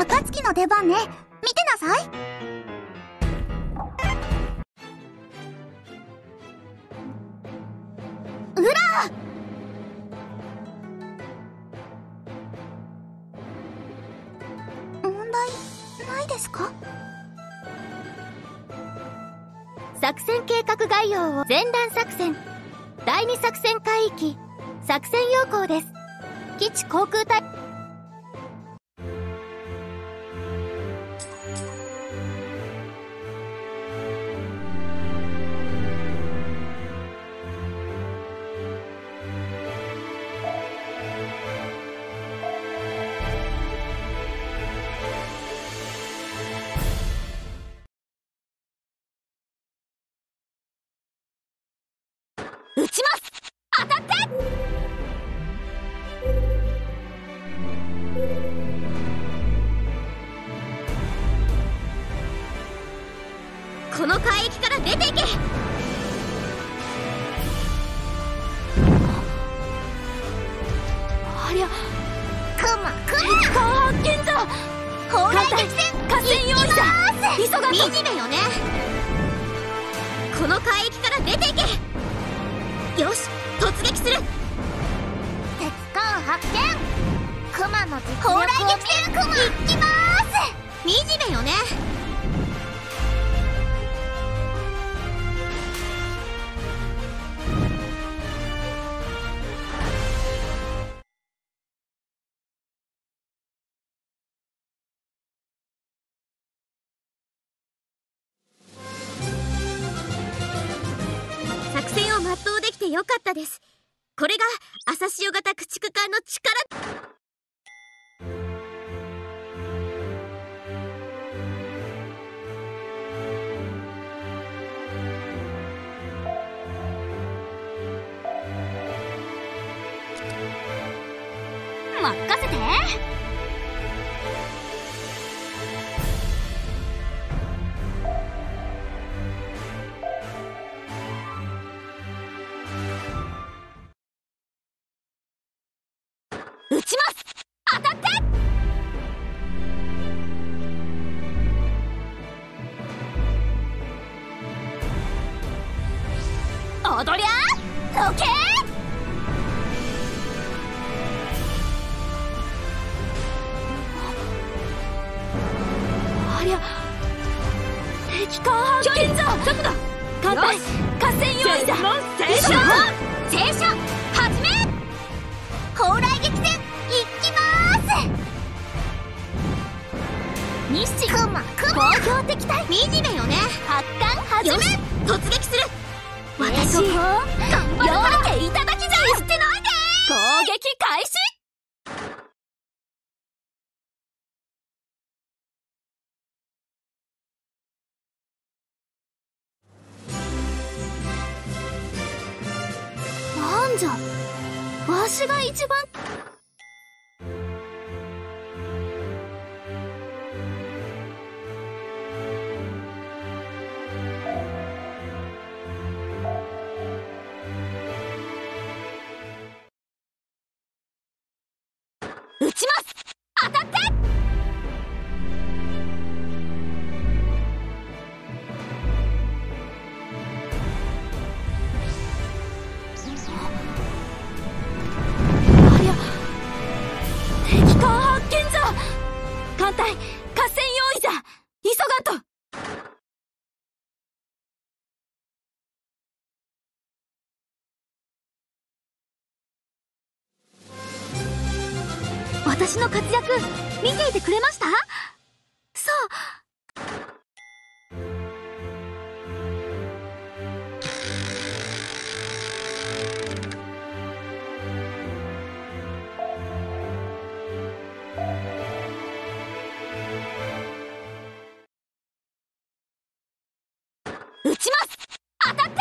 暁の出番ね。見てなさい。うら！問題ないですか？ 作戦計画概要を。前段作戦第2作戦海域作戦要項です。基地航空隊。撃ちます。当たって。この海域から出ていけ。ありゃ、 クマ発見だ。 砲雷撃戦合戦用意だ。急がんと。 惨めよね。 この海域から出ていけ。よし、突撃する。 敵艦発見。クマの実力を。砲雷撃戦クマ。行きまーす。 惨めよね。作戦を全うできてよかったです。これが朝潮型駆逐艦の力。任せて。撃ちます。当たって。踊りゃロケー。ありゃ、敵艦発見だ。どこだ。艦隊合戦用意だ。 停車始め。砲雷撃戦行きまーす。 日清クマ防御敵対。 惨めよね。 発艦始め。 よし、突撃する。 私頑張るわけいただきじゃ。 してないで。 攻撃開始。なんじゃ、わしが一番。撃ちます。当たって。ありゃ、敵艦発見じゃ。艦隊合戦用意じゃ。急がんと。私の活躍見ていてくれました？そう。撃ちます。当たって。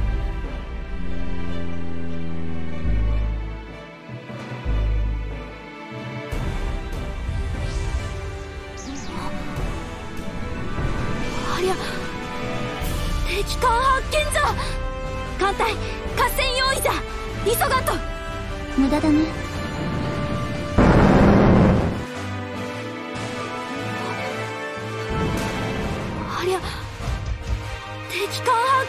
ありゃ、敵艦発見じゃ。艦隊合戦用意じゃ。急がんと。 無駄だね。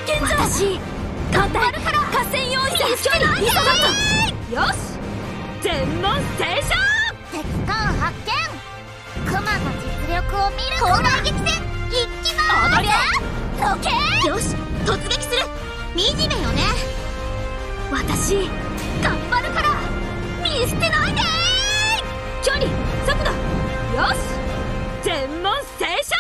見じゃ。私頑張るから。合戦用意戦距離急がんと。よし、全問正勝。 敵艦発見。クマの実力を見る。砲台撃戦いきまーす。 踊りゃロケよし、突撃する。惨めよね。私頑張るから見捨てないで。距離速度よし、全問正勝。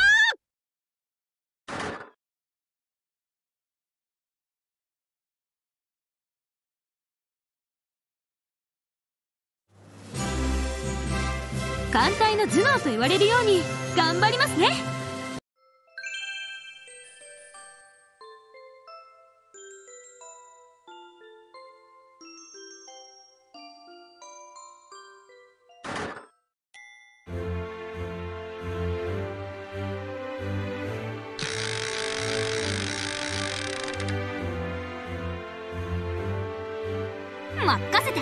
艦隊の頭脳と言われるように頑張りますね。任せて。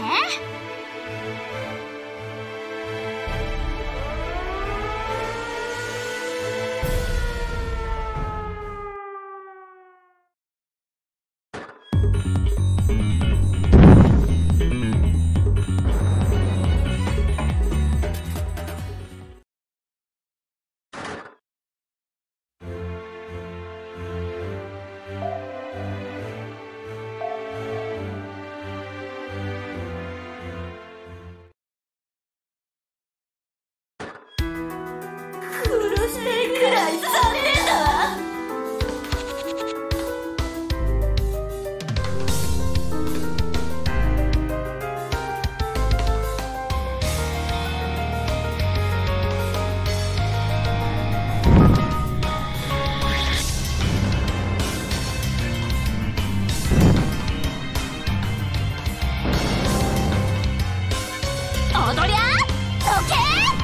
踊りゃどけ。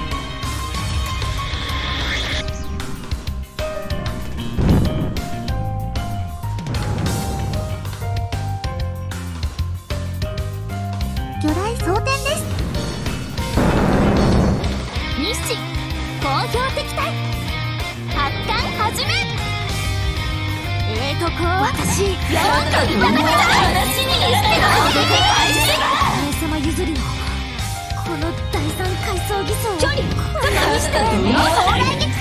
魚雷装填です。 日誌好評敵対発艦始め。私喜びただけだ。話にしてお姉様譲りのこの第三階層偽装。距離何してるの。砲台撃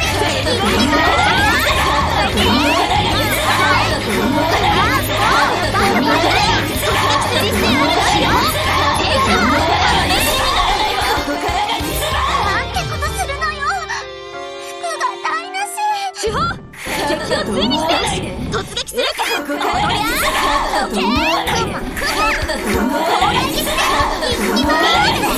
なんてことするのよ。服が台無し。主砲敵を追尾して突撃する。踊りゃどけ。砲台撃戦いきまーす。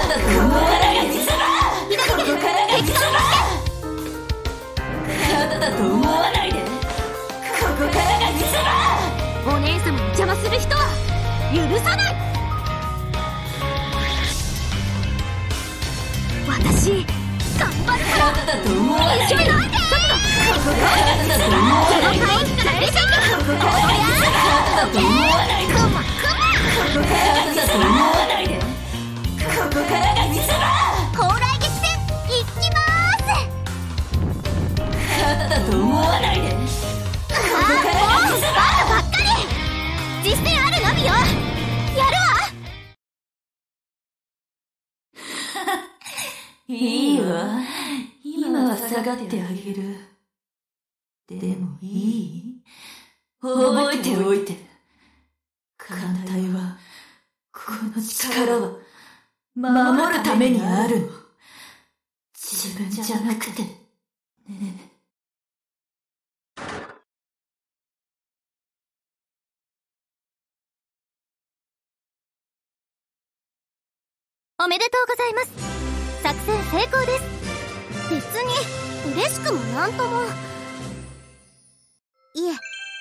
お姉様に邪魔する人は許さない。私頑張るから見捨てないで。その会議から出ていけ。踊りゃどけ。クマ砲雷撃戦いきまーす。もうバカばっかり。実践あるのみよ。やるわ。 いいわ。今は下がってあげる。でもいい？覚えておいて。艦隊は、この力は、守るためにあるの。自分じゃなくて、ね。 おめでとうございます。作戦成功です。 別に嬉しくもなんとも。いえ、違う。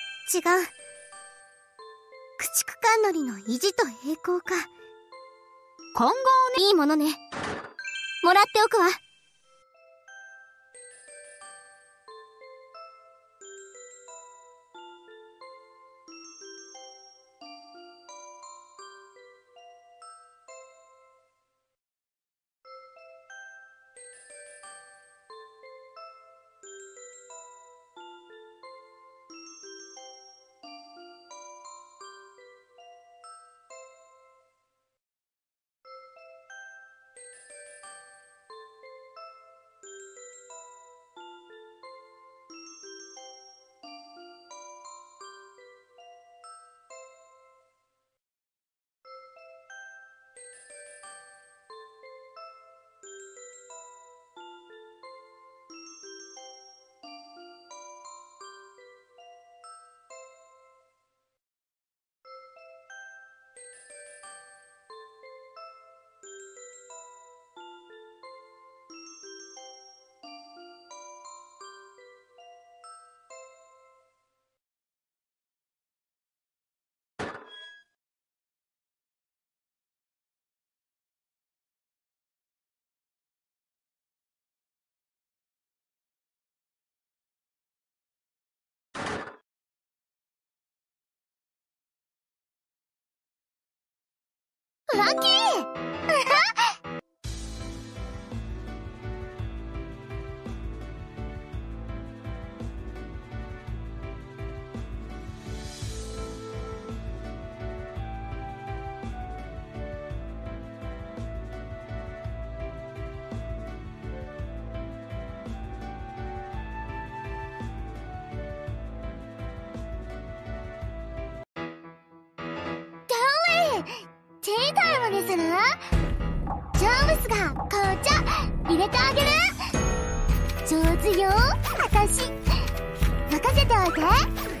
駆逐艦乗りの意地と栄光か。 今後をね。いいものね。もらっておくわ。 ラッキーティータイムにする？ジョーブスが紅茶入れてあげる。上手よ、私。任せておいて。